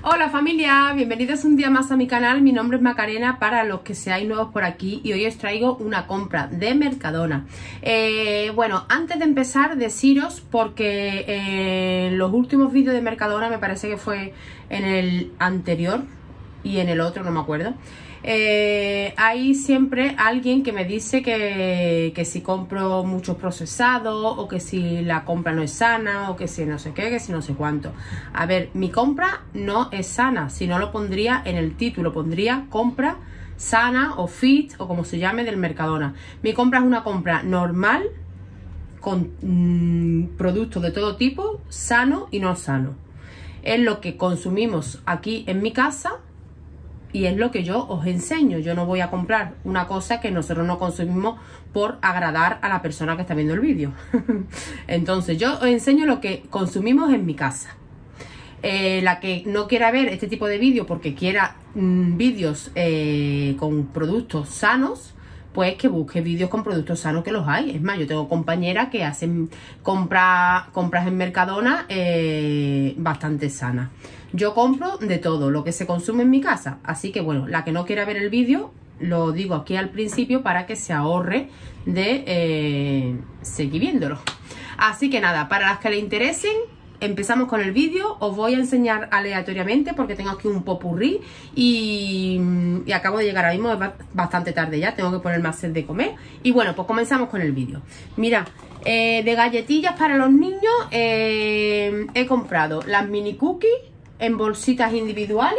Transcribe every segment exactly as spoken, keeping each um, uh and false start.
Hola familia, bienvenidos un día más a mi canal. Mi nombre es Macarena para los que seáis nuevos por aquí y hoy os traigo una compra de Mercadona. eh, Bueno, antes de empezar deciros, porque eh, en los últimos vídeos de Mercadona, me parece que fue en el anterior y en el otro, no me acuerdo, Eh, hay siempre alguien que me dice que, que si compro muchos procesados o que si la compra no es sana o que si no sé qué, que si no sé cuánto. A ver, mi compra no es sana, si no lo pondría en el título, pondría compra sana o fit o como se llame del Mercadona. Mi compra es una compra normal con mmm, productos de todo tipo, sano y no sano. Es lo que consumimos aquí en mi casa y es lo que yo os enseño. Yo no voy a comprar una cosa que nosotros no consumimos por agradar a la persona que está viendo el vídeo. Entonces yo os enseño lo que consumimos en mi casa. Eh, la que no quiera ver este tipo de vídeos porque quiera mmm, vídeos eh, con productos sanos, pues que busque vídeos con productos sanos, que los hay. Es más, yo tengo compañeras que hacen compra, compras en Mercadona eh, bastante sanas. Yo compro de todo lo que se consume en mi casa. Así que bueno, la que no quiera ver el vídeo, lo digo aquí al principio para que se ahorre de eh, seguir viéndolo. Así que nada, para las que le interesen, empezamos con el vídeo. Os voy a enseñar aleatoriamente porque tengo aquí un popurrí y, y acabo de llegar ahora mismo, es bastante tarde ya, tengo que ponerme a hacer de comer. Y bueno, pues comenzamos con el vídeo. Mira, eh, de galletillas para los niños eh, he comprado las mini cookies en bolsitas individuales,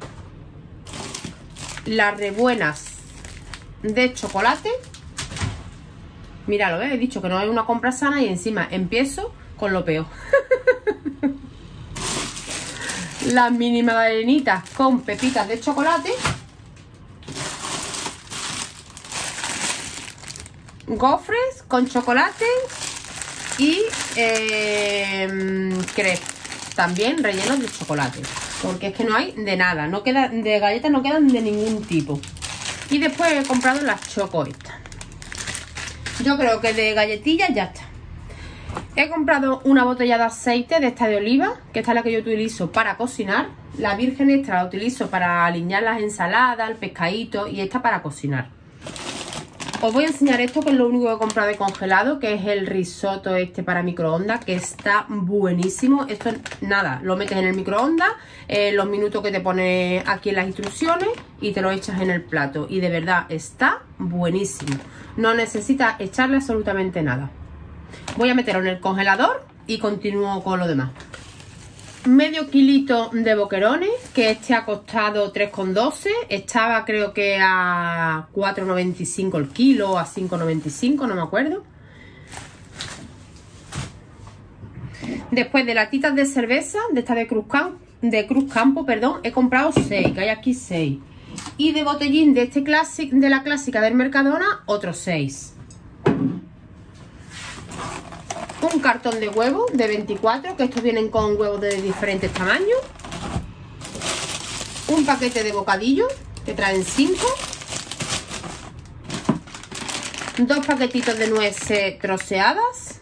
las rebuenas de chocolate. Míralo, ¿eh? He dicho que no es una compra sana y encima empiezo con lo peor. Las mini magdalenitas con pepitas de chocolate, gofres con chocolate y eh, crepes también rellenos de chocolate, porque es que no hay de nada, no queda de galletas, no quedan de ningún tipo. Y después he comprado las choco estas. Yo creo que de galletillas ya está. He comprado una botella de aceite de esta de oliva, que esta es la que yo utilizo para cocinar. La virgen extra la utilizo para aliñar las ensaladas, el pescadito, y esta para cocinar. Os voy a enseñar esto, que es lo único que he comprado de congelado, que es el risotto este para microondas, que está buenísimo. Esto nada, lo metes en el microondas, eh, los minutos que te pone aquí en las instrucciones, y te lo echas en el plato. Y de verdad está buenísimo. No necesitas echarle absolutamente nada. Voy a meterlo en el congelador y continúo con lo demás. Medio kilito de boquerones, que este ha costado tres con doce. Estaba creo que a cuatro noventa y cinco el kilo o a cinco noventa y cinco, no me acuerdo. Después de latitas de cerveza, de esta de Cruz Campo, de Cruz Campo, perdón, he comprado seis, que hay aquí seis. Y de botellín de este clásic, de la clásica del Mercadona, otros seis. Un cartón de huevos de veinticuatro, que estos vienen con huevos de diferentes tamaños. Un paquete de bocadillos, que traen cinco. Dos paquetitos de nueces troceadas.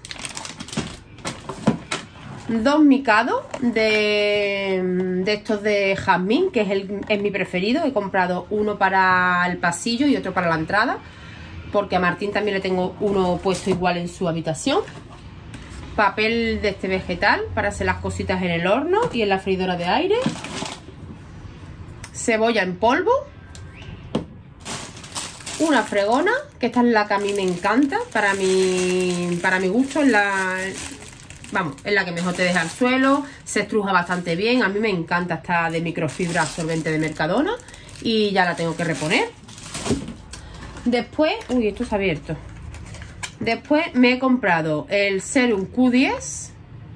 Dos micados de, de estos de jazmín, que es, el, es mi preferido. He comprado uno para el pasillo y otro para la entrada, porque a Martín también le tengo uno puesto igual en su habitación. Papel de este vegetal para hacer las cositas en el horno y en la freidora de aire. Cebolla en polvo. Una fregona, que esta es la que a mí me encanta, para mi, para mi gusto, es la, vamos, es la que mejor te deja al suelo, se estruja bastante bien. A mí me encanta esta de microfibra absorbente de Mercadona y ya la tengo que reponer. Después, uy, esto está abierto. Después me he comprado el Serum Q diez,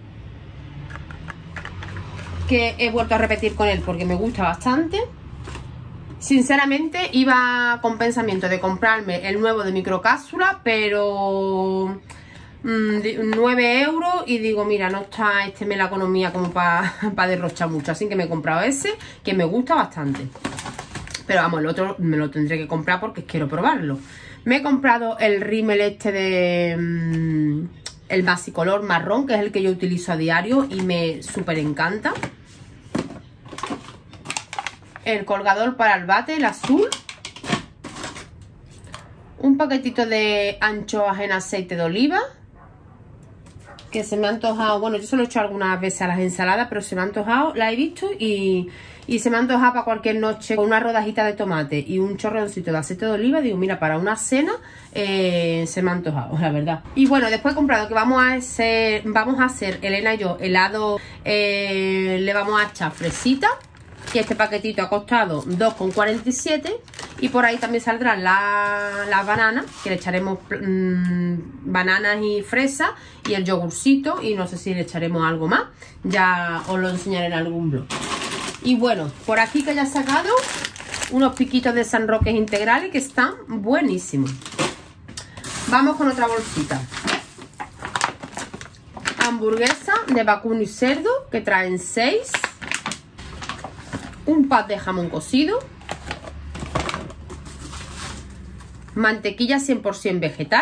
que he vuelto a repetir con él porque me gusta bastante. Sinceramente iba con pensamiento de comprarme el nuevo de microcápsula, pero mmm, nueve euros, y digo, mira, no está este me la economía como para pa derrochar mucho, así que me he comprado ese, que me gusta bastante. Pero vamos, el otro me lo tendré que comprar porque quiero probarlo. Me he comprado el rímel este de mmm, el basicolor marrón, que es el que yo utilizo a diario y me súper encanta. el colgador para el bate, el azul. Un paquetito de anchoas en aceite de oliva, que se me ha antojado. Bueno, yo se lo he hecho algunas veces a las ensaladas, pero se me ha antojado, la he visto y, y se me ha antojado para cualquier noche con una rodajita de tomate y un chorroncito de aceite de oliva. Digo, mira, para una cena eh, se me ha antojado, la verdad. Y bueno, después he comprado que vamos a hacer, vamos a hacer Elena y yo, helado, eh, le vamos a echar fresita. Y este paquetito ha costado dos con cuarenta y siete. Y por ahí también saldrán las la bananas, que le echaremos mmm, bananas y fresas. Y el yogurcito, y no sé si le echaremos algo más. Ya os lo enseñaré en algún blog. Y bueno, por aquí que ya he sacado unos piquitos de San Roque integrales que están buenísimos. Vamos con otra bolsita. Hamburguesa de vacuno y cerdo, que traen seis. Un pack de jamón cocido, mantequilla cien por cien vegetal,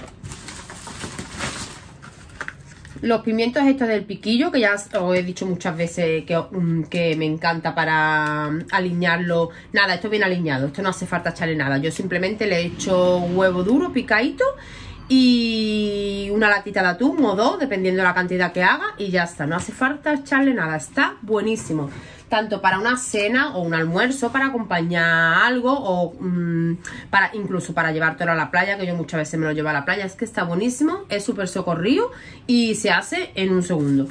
los pimientos estos del piquillo, que ya os he dicho muchas veces que, um, que me encanta para aliñarlo. Nada, esto viene aliñado, esto no hace falta echarle nada, yo simplemente le he hecho huevo duro picadito y una latita de atún o dos, dependiendo de la cantidad que haga, y ya está, no hace falta echarle nada, está buenísimo. Tanto para una cena o un almuerzo, para acompañar algo o mmm, para incluso para llevártelo a la playa, que yo muchas veces me lo llevo a la playa. Es que está buenísimo, es súper socorrido y se hace en un segundo.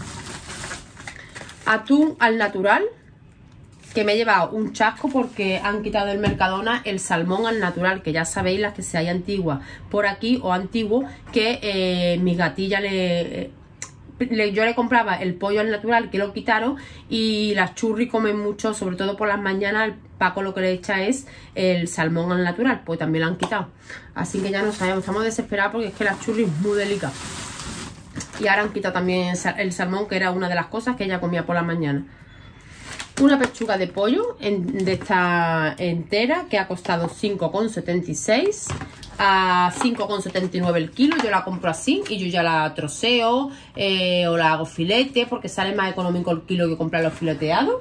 Atún al natural, que me he llevado un chasco porque han quitado del Mercadona el salmón al natural, que ya sabéis, las que seáis antiguas por aquí o antiguo, que eh, mis gatillas le... Le, yo le compraba el pollo al natural, que lo quitaron, y las churri comen mucho, sobre todo por las mañanas. El Paco lo que le echa es el salmón al natural, pues también lo han quitado, así que ya no sabemos, estamos desesperados porque es que las churri es muy delicadas. Y ahora han quitado también el salmón, que era una de las cosas que ella comía por la mañana. Una pechuga de pollo en, de esta entera, que ha costado cinco con setenta y seis a cinco con setenta y nueve el kilo. Yo la compro así y yo ya la troceo eh, o la hago filete, porque sale más económico el kilo que comprar los fileteados.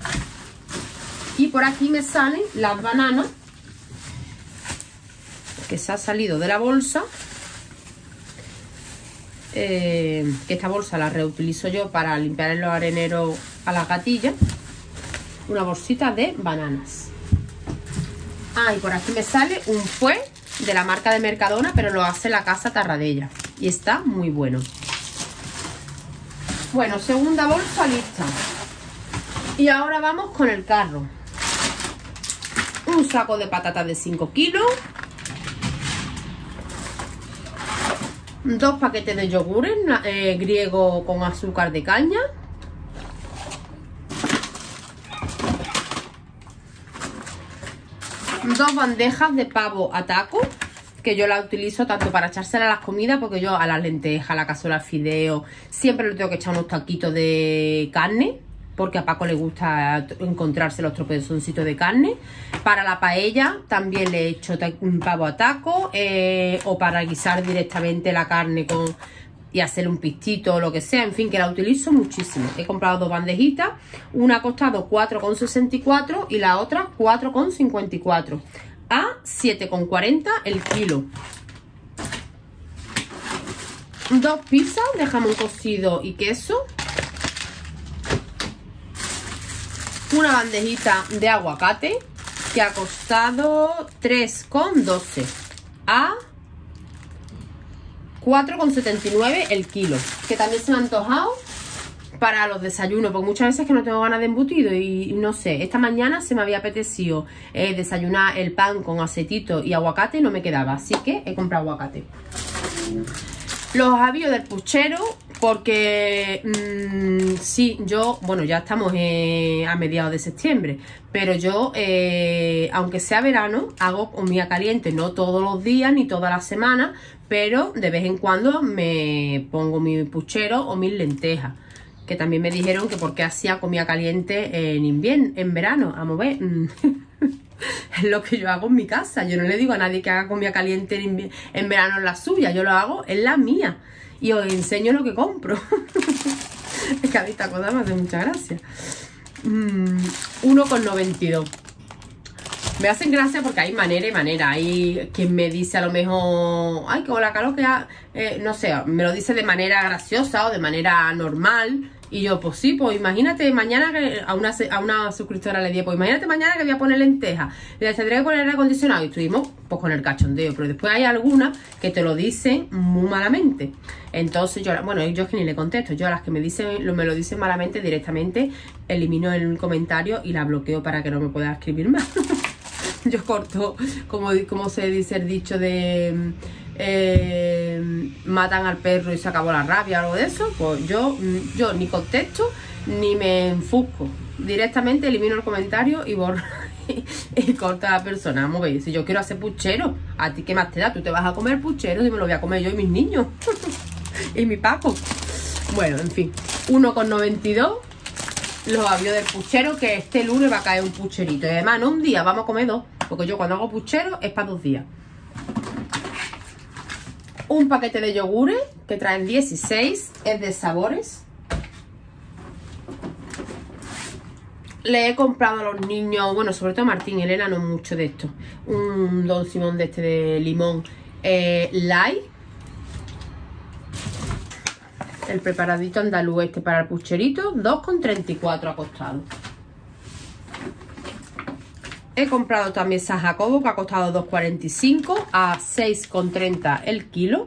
Y por aquí me salen las bananas, que se ha salido de la bolsa, eh, que esta bolsa la reutilizo yo para limpiar en los areneros a las gatillas. Una bolsita de bananas. Ah, y por aquí me sale un fue de la marca de Mercadona, pero lo hace la casa Tarradella y está muy bueno. Bueno, segunda bolsa lista. Y ahora vamos con el carro. Un saco de patatas de cinco kilos. Dos paquetes de yogures eh, griego con azúcar de caña. Dos bandejas de pavo a taco, que yo la utilizo tanto para echársela a las comidas, porque yo a las lentejas, a la cazuela, al fideo, siempre le tengo que echar unos taquitos de carne, porque a Paco le gusta encontrarse los tropezoncitos de carne. Para la paella también le he hecho un pavo a taco, eh, o para guisar directamente la carne con y hacerle un pistito o lo que sea, en fin, que la utilizo muchísimo. He comprado dos bandejitas, una ha costado cuatro con sesenta y cuatro y la otra cuatro con cincuenta y cuatro, a siete con cuarenta el kilo. Dos pizzas de jamón cocido y queso. Una bandejita de aguacate, que ha costado tres con doce, a cuatro con setenta y nueve el kilo, que también se me ha antojado para los desayunos, porque muchas veces que no tengo ganas de embutido y no sé, esta mañana se me había apetecido eh, desayunar el pan con aceitito y aguacate y no me quedaba, así que he comprado aguacate. Los avíos del puchero, porque mmm, sí, yo, bueno, ya estamos eh, a mediados de septiembre, pero yo, eh, aunque sea verano, hago comida caliente, no todos los días ni todas las semanas, pero de vez en cuando me pongo mi puchero o mis lentejas, que también me dijeron que por qué hacía comida caliente en invierno, en verano, a mover. Es lo que yo hago en mi casa. Yo no le digo a nadie que haga comida caliente en, en verano en la suya. Yo lo hago en la mía. Y os enseño lo que compro. Es que a mí esta cosa me hace mucha gracia. mmm, uno con noventa y dos. Me hacen gracia porque hay manera y manera. Hay quien me dice a lo mejor, ay, como la calor que ha, eh, no sé, me lo dice de manera graciosa o de manera normal. Y yo, pues sí, pues imagínate mañana que a una, a una suscriptora le dije, pues imagínate mañana que voy a poner lentejas. Y le tendré que poner aire acondicionado. Y estuvimos pues con el cachondeo. Pero después hay algunas que te lo dicen muy malamente. Entonces yo, bueno, yo es que ni le contesto. Yo a las que me dicen, lo, me lo dicen malamente directamente, elimino el comentario y la bloqueo para que no me pueda escribir más. Yo corto, como, como se dice el dicho de eh, matan al perro y se acabó la rabia o algo de eso. Pues yo, yo ni contesto ni me enfusco. Directamente elimino el comentario y borro y, y corto a la persona. Vamos a ver, si yo quiero hacer puchero, ¿a ti qué más te da? Tú te vas a comer puchero y me lo voy a comer yo y mis niños. Y mi Paco. Bueno, en fin, uno con noventa y dos. Los avios del puchero, que este lunes va a caer un pucherito. Y además no un día, vamos a comer dos. Porque yo cuando hago puchero es para dos días. Un paquete de yogures que traen dieciséis. Es de sabores. Le he comprado a los niños, bueno, sobre todo a Martín y Elena, no mucho de esto. Un Don Simón de este de limón eh, light. El preparadito andaluz este para el pucherito, dos con treinta y cuatro ha costado. He comprado también San Jacobo, que ha costado dos con cuarenta y cinco a seis con treinta el kilo.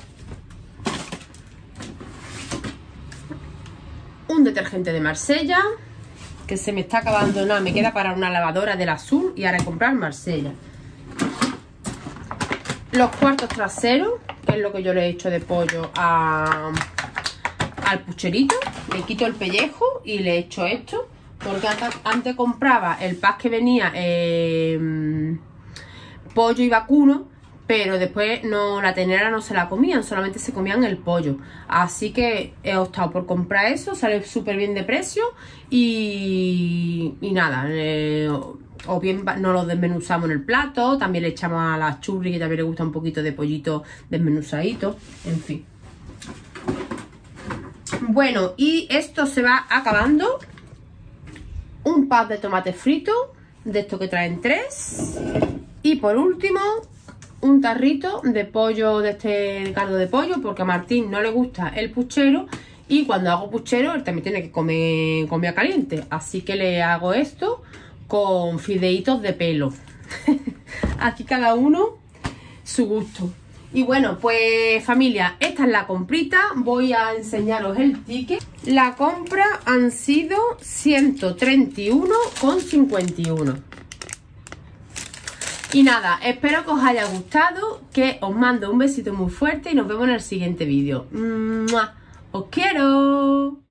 Un detergente de Marsella, que se me está acabando, nada, me queda para una lavadora del azul y ahora comprar Marsella. Los cuartos traseros, que es lo que yo le he hecho de pollo a... al pucherito, le quito el pellejo y le echo esto, porque antes, antes compraba el pack que venía eh, pollo y vacuno, pero después no, la ternera no se la comían, solamente se comían el pollo, así que he optado por comprar eso, sale súper bien de precio y, y nada, eh, o bien no lo desmenuzamos en el plato, también le echamos a las churri, que también le gusta un poquito de pollito desmenuzadito, en fin. Bueno, y esto se va acabando. Un pack de tomate frito, de estos que traen tres. Y por último, un tarrito de pollo, de este caldo de pollo, porque a Martín no le gusta el puchero. Y cuando hago puchero, él también tiene que comer comida caliente. Así que le hago esto con fideitos de pelo. Aquí cada uno su gusto. Y bueno, pues familia, esta es la comprita. Voy a enseñaros el ticket. La compra han sido ciento treinta y uno con cincuenta y uno. Y nada, espero que os haya gustado, que os mando un besito muy fuerte y nos vemos en el siguiente vídeo. ¡Mua! ¡Os quiero!